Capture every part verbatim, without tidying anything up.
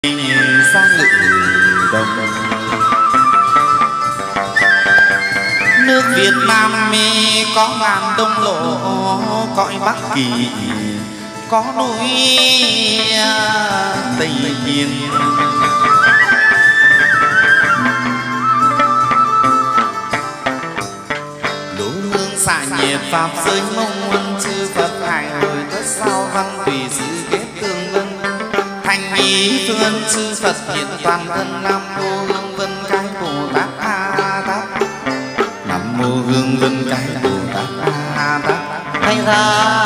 Sang ngự đồng nước Việt Nam mi có ngàn đông lộ, cõi Bắc Kỳ có núi Tây Biên. Đỗ hương xạ nhiệt pháp giới mông quân, chư Phật hải hồi tất sao văn tùy sự kết tương ngân. Thành ý phương chư Phật hiện toàn thân, Nam mô Hương Vân Cái Bồ Tát A Tát, Nam mô Hương Vân Cái Bồ Tát A Tát. Thành ra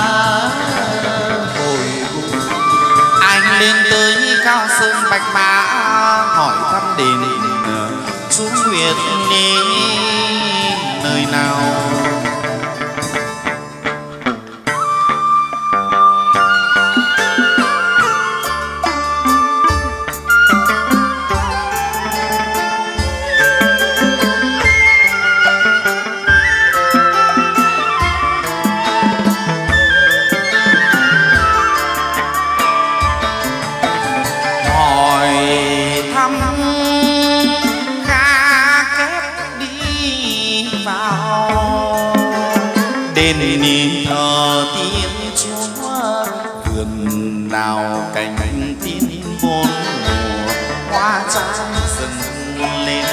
hồi anh lên tới cao sơn Bạch Mã, hỏi thăm đền Chúa Nguyệt nơi nào. Đền thờ Thiên Chúa, vườn đào cành tiên bốn mùa, hoa trái dâng lên.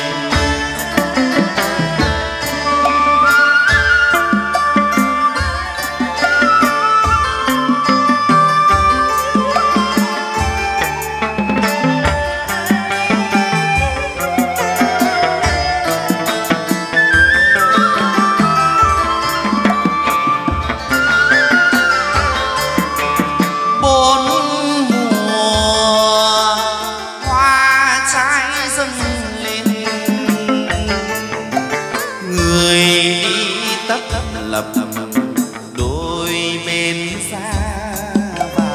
Lập đôi bên xa vào,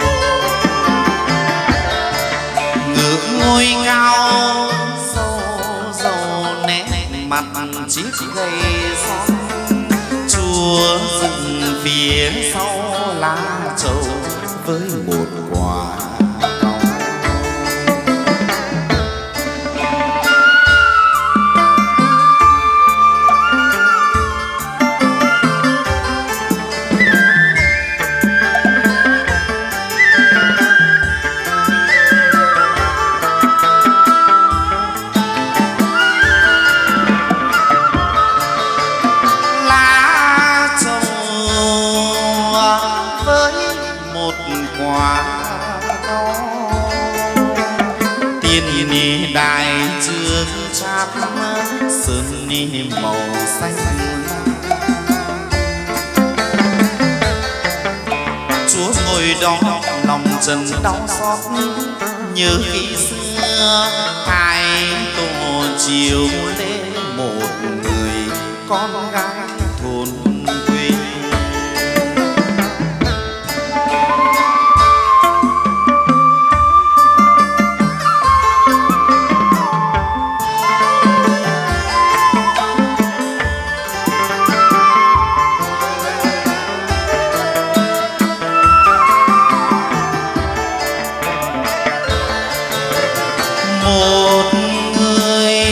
ngược ngôi cao sâu dầu nét mặt chiếc gây son. Chúa dựng phía sau lá trầu với một quả cầu. Tiên đài trước chát sơn màu xanh, Chúa ngồi đó lòng trần đau xót, nhớ khi xưa hai tổ chiều lên một người con gái thôn quê. Một người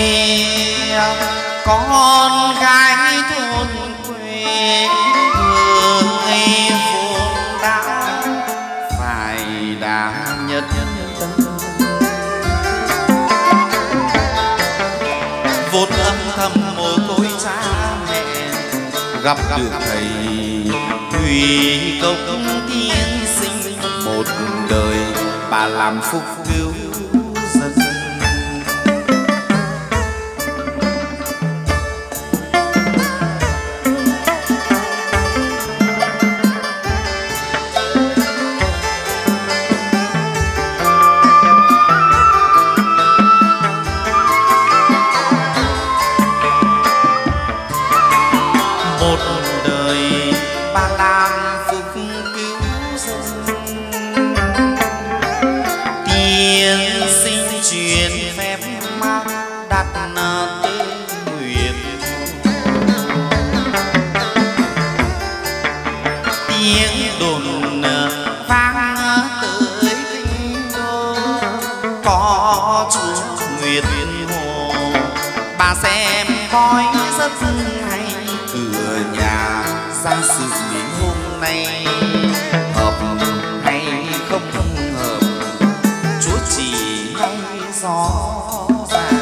con gái thôn quê, người vốn đã phải đã nhất tâm, vốn âm thầm mồ côi cha mẹ, gặp được thầy Thủy Công tiên sinh. Một đời bà làm phúc cứu dân. Một đời bà làm phúc cứu dân, tiên sinh truyền phép mát đặt tên Nguyệt. Tiếng đồn vang tới kinh đô, có chúa Nguyệt Hồ. Bà xem coi rất hay, cửa nhà ra sự miếng hôm nay hợp hay không hợp, chúa chỉ hay gió ra.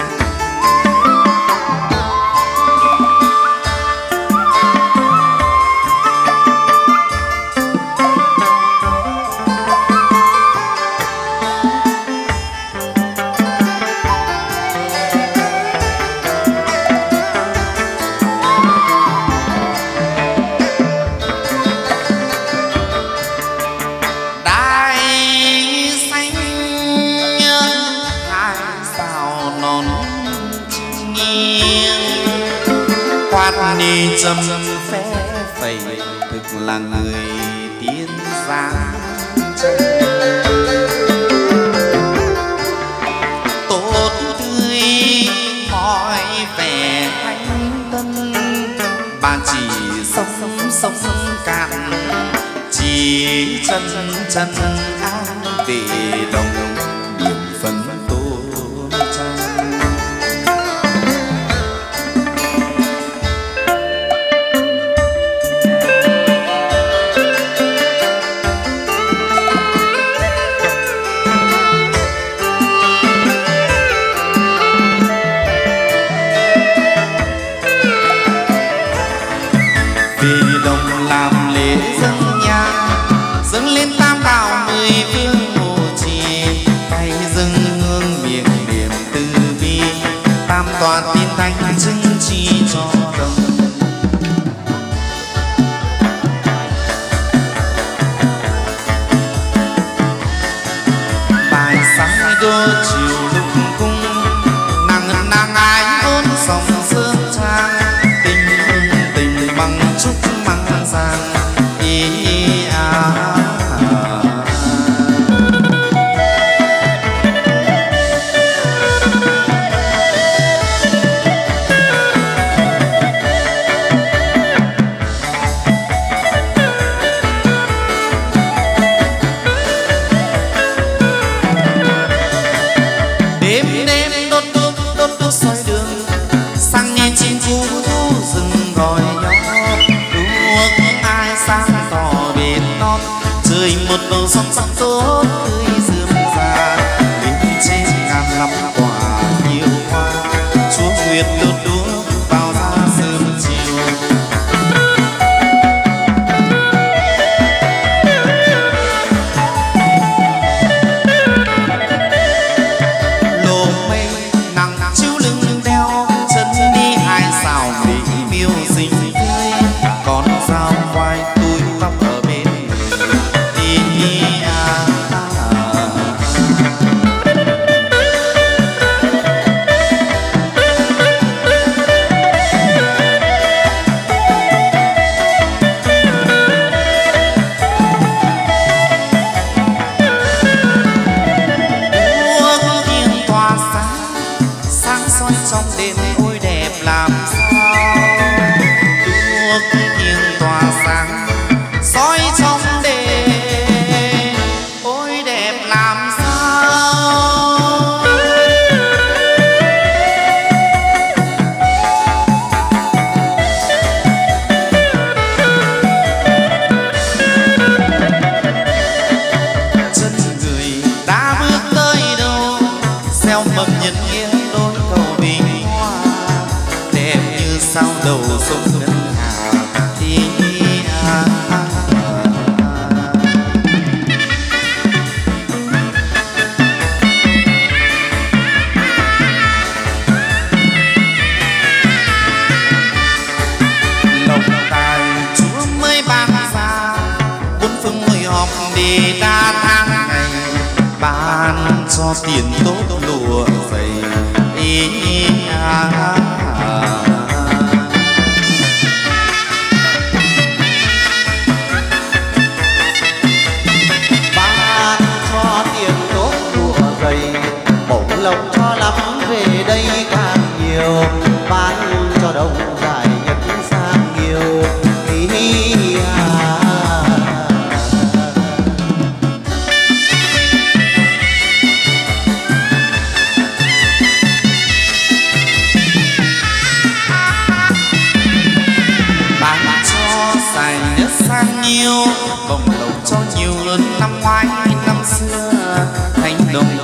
Ni châm phé phẩy thực là người tiên giang, tốt tươi mọi vẻ thanh tân. Bà chỉ sống sống cạn, chỉ chân chân an về đồng điểm phấn tôn trang. Tòa tiên thanh chứng chi cho đồng. Bài sáng đô chiều lục cung, nàng ngân nàng ái ôn sòng dương trang. Tình tình bằng trúc măng giang ý à. Một bầu sóng sóng tốt tươi rượm rà, bên trên ngàn lắm quả nhiều hoa, chúa Nguyệt đốt đuốc vào ra sớm chiều. Lồ mây nặng chiếu lưng đeo, chân đi hai xào mỹ miêu xinh tươi, con dao quai túi tóc ở bên trong đêm ôi đẹp làm sao. Đuốc nghiêng tỏa sáng soi trong đêm ôi đẹp làm sao. Chân người đã bước tới đâu, gieo mầm nhân nghĩa đôi cầu bình hoa, đẹp như sao đầu sông ngân hà ý à, à, à. Lộc tài chúa mới ban ra, bốn phương hội họp để đa tháng ngày, ban cho tiền tốt lụa dày ý à, à, à. Ban cho tiền tốt lụa dày, bổng lộc cho lắm về đây càng nhiều, ban cho đông dài nhất sang nhiều ý à.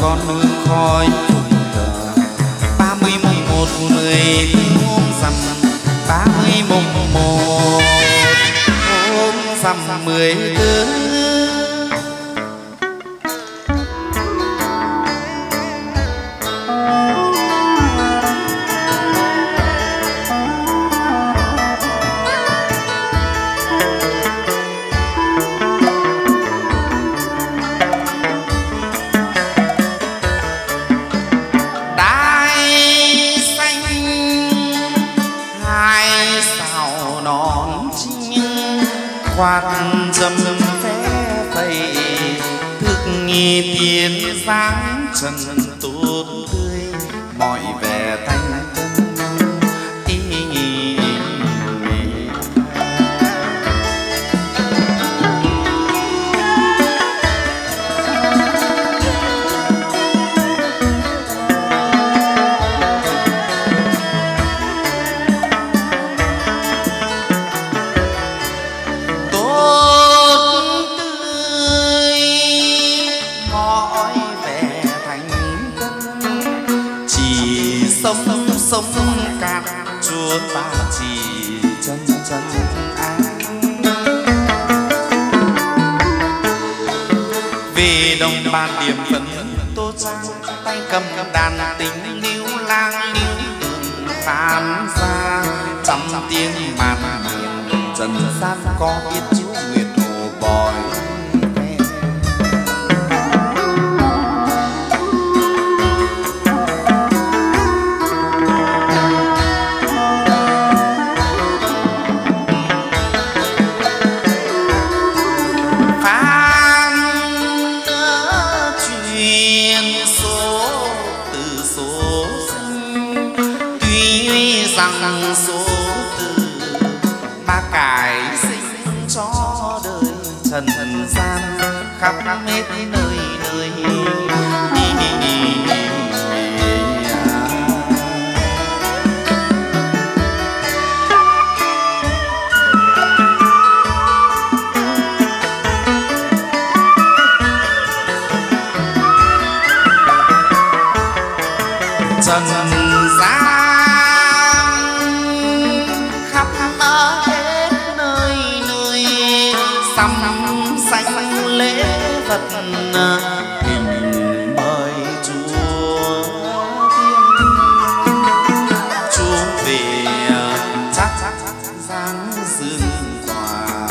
con hương khói ba mươi mùng một mười hôm rằm ba mươi mùng một hôm rằm mười tư. Quạt dầm phé phẩy thức nghi tiên dáng trần tốt tươi mọi vẻ thanh tân ý. Sống sống cạn chúa ba chỉ chân chân an về đồng ban điểm phấn tô trang tay cầm đàn tình níu lang níu tường phán ra trăm tiếng màn miền dần gian có biết chúa nguyệt hồ bòi. Rằng số từ ba cải sinh cho đời trần gian khắp hết nơi nơi trần gian xanh lễ vật hình mời chúa chúa về chắc dáng dương tòa.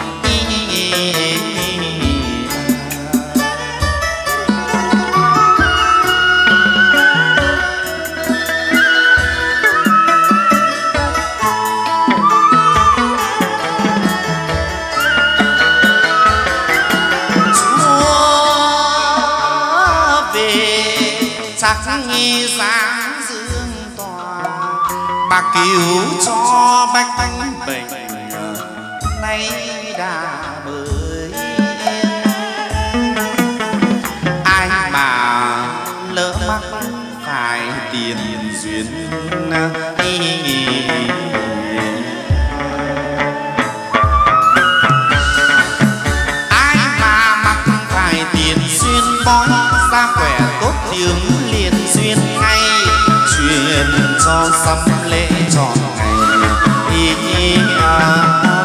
Chắc nghi dáng dương tòa bà cứu cho bách bánh bệnh nay đã bơi ai mà lỡ mắc phải tiền duyên ai mà mắc phải tiền duyên bói ra khỏe tốt tiếng liền duyên ngay truyền cho sắm lễ trọn ngày ý à.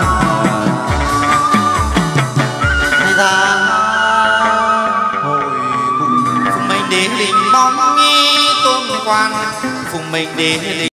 Ra hội cùng phùng mệnh đế đình mong nghi tôn quan phùng mệnh đế đình